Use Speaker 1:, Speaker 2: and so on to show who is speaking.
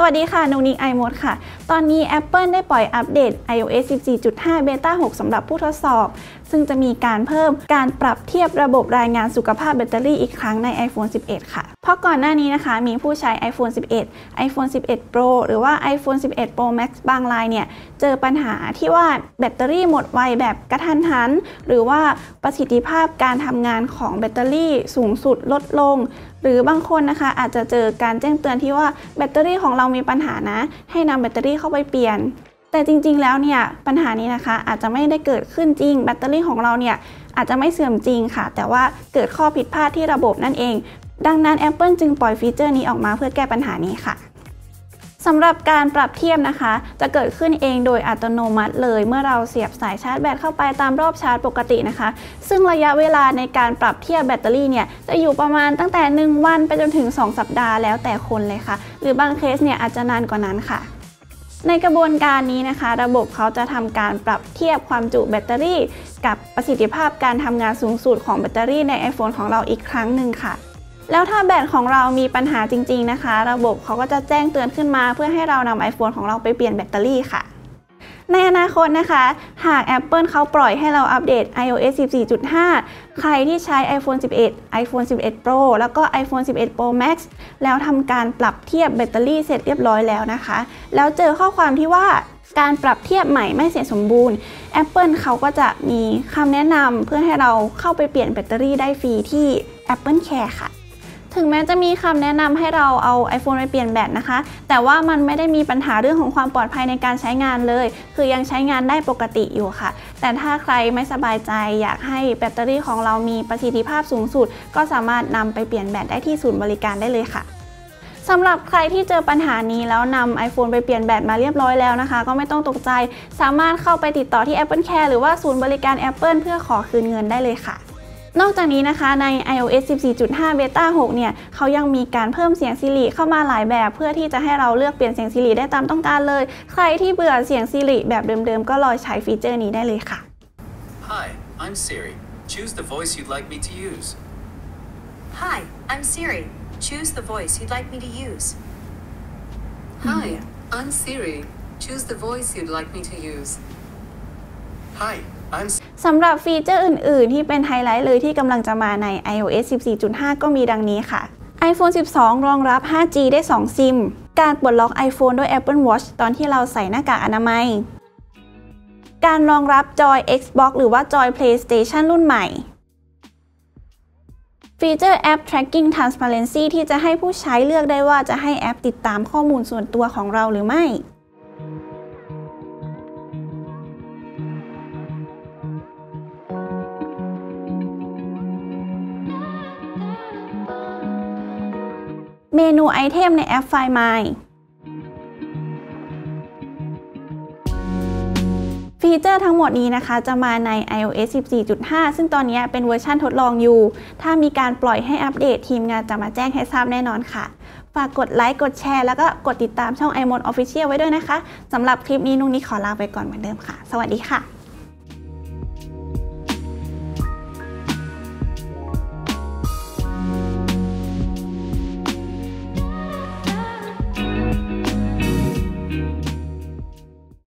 Speaker 1: วัสดีค่ะนุกนิกไอมดค่ะตอนนี้ Apple ได้ปล่อยอัปเดต iOS 14.5 Beta 6 สำหรับผู้ทดสอบซึ่งจะมีการเพิ่มการปรับเทียบระบบรายงานสุขภาพแบตเตอรี่อีกครั้งใน iPhone 11 ค่ะเพราะก่อนหน้านี้นะคะมีผู้ใช้ iPhone 11 iPhone 11 Pro หรือว่า iPhone 11 Pro Max บางรายเนี่ยเจอปัญหาที่ว่าแบตเตอรี่หมดไวแบบกระทันหันหรือว่าประสิทธิภาพการทำงานของแบตเตอรี่สูงสุดลดลงหรือบางคนนะคะอาจจะเจอการแจ้งเตือนที่ว่าแบตเตอรี่ของเรามีปัญหานะให้นำแบตเตอรี่เข้าไปเปลี่ยนแต่จริงๆแล้วเนี่ยปัญหานี้นะคะอาจจะไม่ได้เกิดขึ้นจริงแบตเตอรี่ของเราเนี่ยอาจจะไม่เสื่อมจริงค่ะแต่ว่าเกิดข้อผิดพลาดที่ระบบนั่นเองดังนั้น Apple จึงปล่อยฟีเจอร์นี้ออกมาเพื่อแก้ปัญหานี้ค่ะสำหรับการปรับเทียบนะคะจะเกิดขึ้นเองโดยอัตโนมัติเลยเมื่อเราเสียบสายชาร์จแบตเข้าไปตามรอบชาร์จปกตินะคะซึ่งระยะเวลาในการปรับเทียบแบตเตอรี่เนี่ยจะอยู่ประมาณตั้งแต่1วันไปจนถึง2สัปดาห์แล้วแต่คนเลยค่ะหรือบางเคสเนี่ยอาจจะนานกว่านั้นค่ะในกระบวนการนี้นะคะระบบเขาจะทำการปรับเทียบความจุแบตเตอรี่กับประสิทธิภาพการทำงานสูงสุดของแบตเตอรี่ใน iPhone ของเราอีกครั้งหนึ่งค่ะแล้วถ้าแบตของเรามีปัญหาจริงๆนะคะระบบเขาก็จะแจ้งเตือนขึ้นมาเพื่อให้เรานำ iPhone ของเราไปเปลี่ยนแบตเตอรี่ค่ะในอนาคตนะคะหาก Apple เขาปล่อยให้เราอัปเดต iOS 14.5 ใครที่ใช้ iPhone 11 iPhone 11 Pro แล้วก็ iPhone 11 Pro Max แล้วทำการปรับเทียบแบตเตอรี่เสร็จเรียบร้อยแล้วนะคะแล้วเจอข้อความที่ว่าการปรับเทียบใหม่ไม่เสร็จสมบูรณ์ Apple เขาก็จะมีคำแนะนำเพื่อให้เราเข้าไปเปลี่ยนแบตเตอรี่ได้ฟรีที่ Apple Care ค่ะถึงแม้จะมีคำแนะนำให้เราเอา iPhone ไปเปลี่ยนแบตนะคะแต่ว่ามันไม่ได้มีปัญหาเรื่องของความปลอดภัยในการใช้งานเลยคือยังใช้งานได้ปกติอยู่ค่ะแต่ถ้าใครไม่สบายใจอยากให้แบตเตอรี่ของเรามีประสิทธิภาพสูงสุดก็สามารถนำไปเปลี่ยนแบตได้ที่ศูนย์บริการได้เลยค่ะสำหรับใครที่เจอปัญหานี้แล้วนำ iPhone ไปเปลี่ยนแบตมาเรียบร้อยแล้วนะคะก็ไม่ต้องตกใจสามารถเข้าไปติดต่อที่ Apple Care หรือว่าศูนย์บริการ Apple เพื่อขอคืนเงินได้เลยค่ะนอกจากนี้นะคะใน iOS 14.5 Beta 6 เนี่ยเขายังมีการเพิ่มเสียง Siri เข้ามาหลายแบบเพื่อที่จะให้เราเลือกเปลี่ยนเสียง Siri ได้ตามต้องการเลยใครที่เบื่อเสียง Siri แบบเดิมๆก็รอใช้ฟีเจอร์นี้ได้เลยค่ะ
Speaker 2: Hi, I'm Siri. Choose the voice you'd like me to use.
Speaker 3: Hi, I'm Siri. Choose the voice you'd like me to use.
Speaker 4: Hi, I'm Siri. Choose the voice you'd like me to use.
Speaker 2: Hi, I'm
Speaker 1: สำหรับฟีเจอร์อื่นๆที่เป็นไฮไลท์เลยที่กำลังจะมาใน iOS 14.5 ก็มีดังนี้ค่ะ iPhone 12 รองรับ 5G ได้2 ซิมการปลดล็อก iPhone ด้วย Apple Watch ตอนที่เราใส่หน้ากากอนามัยการรองรับจอย Xbox หรือว่าจอย PlayStation รุ่นใหม่ฟีเจอร์ App Tracking Transparency ที่จะให้ผู้ใช้เลือกได้ว่าจะให้แอปติดตามข้อมูลส่วนตัวของเราหรือไม่เมนูไอเทมในแอป Find My ฟีเจอร์ทั้งหมดนี้นะคะจะมาใน iOS 14.5 ซึ่งตอนนี้เป็นเวอร์ชันทดลองอยู่ถ้ามีการปล่อยให้อัปเดตทีมงานจะมาแจ้งให้ทราบแน่นอนค่ะฝากกดไลค์กดแชร์แล้วก็กดติดตามช่อง iMode Official ไว้ด้วยนะคะสำหรับคลิปนี้นุกนิกขอลาไปก่อนเหมือนเดิมค่ะสวัสดีค่ะ